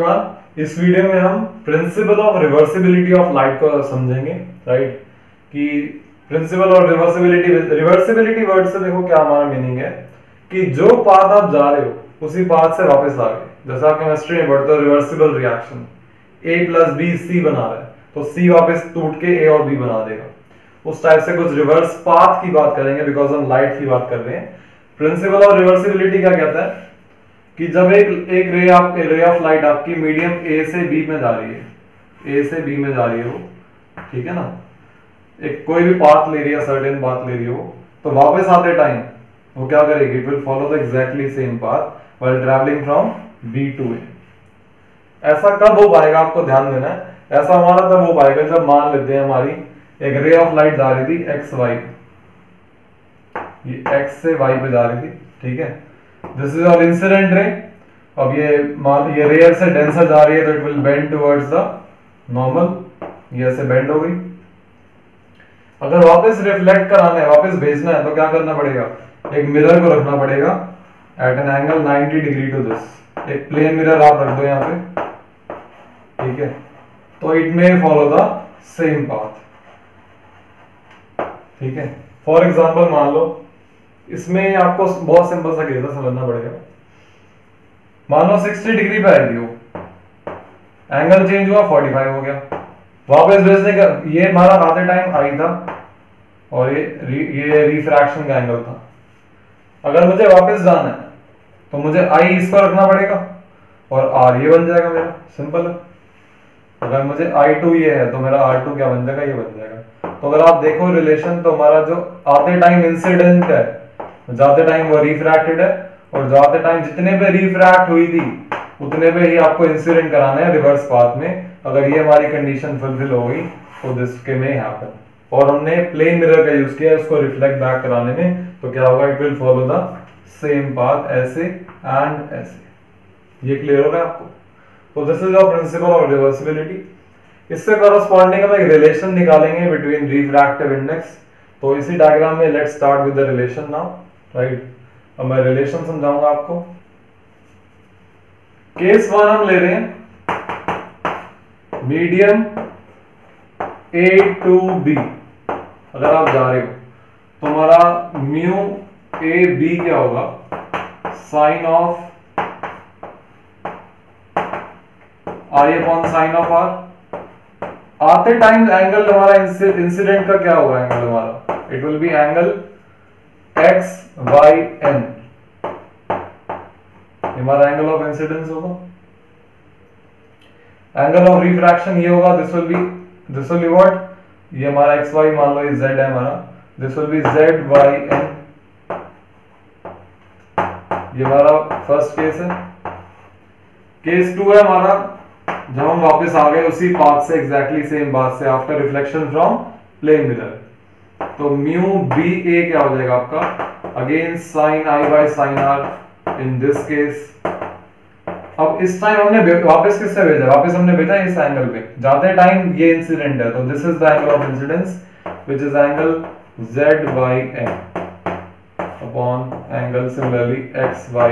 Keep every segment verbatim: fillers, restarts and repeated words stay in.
Everyone. इस video में हम principle of reversibility of light को समझेंगे, राइट। कि प्रिंसिपल और रिवर्सिबिलिटी, रिवर्सिबिलिटी वर्ड से देखो क्या हमारा मीनिंग है कि जो पाथ आप जा रहे हो उसी पाथ से वापस आ गए। जैसा आप केमिस्ट्री में पढ़ते हो reversible reaction, A plus B C बना रहा है तो सी वापस टूट के ए और बी बना देगा। उस टाइप से कुछ रिवर्स पाथ की बात करेंगे बिकॉज हम लाइट की बात कर रहे हैं। प्रिंसिपल ऑफ रिवर्सिबिलिटी क्या कहता है कि जब एक एक रे आप रे ऑफ लाइट आपकी मीडियम ए से बी में जा रही है, ए से बी में जा रही है वो, ठीक है ना, एक कोई भी पाथ ले रही है, सर्टेन पाथ ले रही हो, तो वापस आते टाइम वो क्या करेगी, it will follow the exactly same path while travelling from B to A. ऐसा कब हो पाएगा, आपको ध्यान देना है, ऐसा हमारा तब हो पाएगा जब मान लेते हैं हमारी एक रे ऑफ लाइट जा रही थी एक्स वाई, ये एक्स से वाई पे जा रही थी, ठीक है। This is our incident ray. अब ये मान ये रेयर से डेंसर जा रही है तो it will bend towards the normal, ये ऐसे बेंड हो गई। अगर वापस रिफ्लेक्ट कराना है, वापस भेजना है तो क्या करना पड़ेगा, एक मिरर को रखना पड़ेगा at an angle ninety degree to this. एक प्लेन मिरर आप रख दो यहाँ पे, ठीक है, तो it may follow the same path, ठीक है। फॉर एग्जाम्पल मान लो इसमें आपको बहुत सिंपल सा केस समझना पड़ेगा। मान लो साठ डिग्री पे आई थी वो, एंगल चेंज हुआ पैंतालीस हो गया, वापस भेजने का, ये हमारा आते टाइम आई था और ये री, ये रिफ्रैक्शन का एंगल था। अगर मुझे वापस जाना है तो मुझे आई इसको रखना पड़ेगा और आर ये बन जाएगा मेरा, सिंपल है। अगर मुझे आई टू ये है तो मेरा आर टू क्या बन जाएगा, ये बन जाएगा। तो अगर आप देखो रिलेशन, तो हमारा जो आते टाइम इंसिडेंट है, जाते टाइम वो रिफ्रैक्टेड है, और जाते टाइम जितने पे रिफ्रैक्ट हुई थी उतने पे ही आपको इंसिडेंट कराना है रिवर्स पाथ में। अगर ये हमारी कंडीशन फुलफिल हो गई तो दिस के में हैपन। और हमने प्लेन मिरर का यूज किया उसको रिफ्लेक्ट बैक कराने में, तो क्या होगा, it will follow the same path ऐसे एंड ऐसे। ये क्लियर हो रहा है आपको? तो this is our principle of reversibility. इससे करस्पॉन्डिंग हम एक रिलेशन निकालेंगे बिटवीन रिफ्रैक्टिव इंडेक्स। तो इसी डायग्राम में let's start with the relation now, right. अब मैं रिलेशन समझाऊंगा आपको। केस वन हम ले रहे हैं मीडियम ए टू बी। अगर आप जा रहे हो तो हमारा म्यू ए बी क्या होगा, sine of r upon sine of r. आते टाइम एंगल हमारा इंसिडेंट का क्या होगा, एंगल हमारा it will be angle X Y N, हमारा एंगल ऑफ इंसिडेंस होगा। एंगल ऑफ रिफ्रैक्शन ये होगा, this will be this will be what, ये हमारा एक्स वाई मान लो ये जेड है हमारा, this will be Z Y N. ये हमारा फर्स्ट केस है। केस टू है हमारा जब हम वापस आ गए उसी पाथ से, एग्जैक्टली सेम पाथ से, after reflection from plane mirror. तो म्यू बी ए क्या हो जाएगा आपका, again sine i by sine r in this case. अब इस टाइम हमने वापस किससे भेजा, वापस हमने भेजा इस एंगल पे, जाते टाइम ये इंसिडेंट है तो this is the angle of incidence which is angle Z Y N upon angle similarly X Y.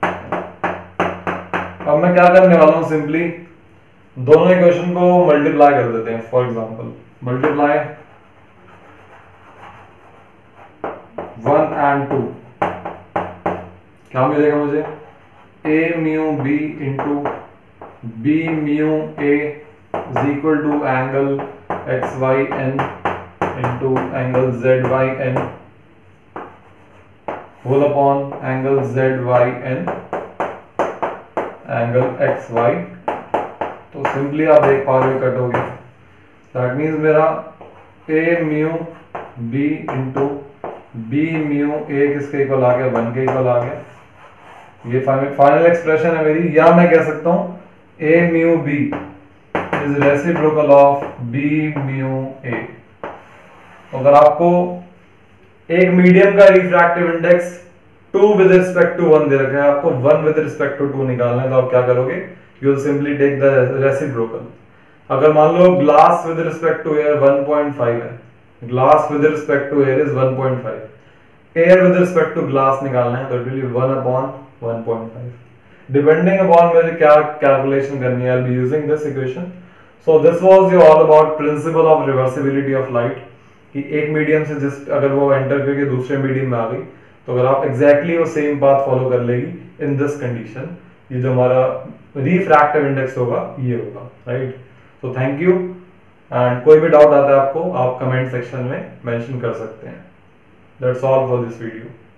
अब मैं क्या करने वाला हूं, सिंपली दोनों इक्वेशन को मल्टीप्लाई कर देते हैं। For example multiply one and two, क्या मिलेगा मुझे, a mu b into b mu a is equal to angle x y n into angle z y n whole upon angle z y n angle x y। तो simply आप देख पा रहे हो cut हो गया। दैट मीन्स मेरा a mu b into b mu a किसके इक्वल आ गया, वन के इक्वल आ गया। ये फाइनल एक्सप्रेशन है मेरी, या मैं कह सकता हूं a mu b is reciprocal of b mu a। तो अगर आपको एक मीडियम का refractive index two with respect to one दे रखा है, आपको one with respect to two निकालना है, तो आप क्या करोगे, you will simply take the reciprocal. अगर मान लो glass with respect to air one point five है, glass with respect to air is one point five, air with respect to glass निकालना है तो it will be one upon one point five. Depending upon मुझे क्या calculation करनी है, I will be using this equation. So this was your all about principle of reversibility of light, कि एक medium से जिस अगर वो एंटर करके दूसरे मीडियम में आ गई, तो अगर आप एग्जैक्टली वो सेम पाथ फॉलो कर लेगी इन दिस कंडीशन, ये जो हमारा रिफ्रैक्टिव इंडेक्स होगा ये होगा, right. So thank you, and कोई भी डाउट आता है आपको, आप कमेंट सेक्शन में मेंशन कर सकते हैं. That's all for this video.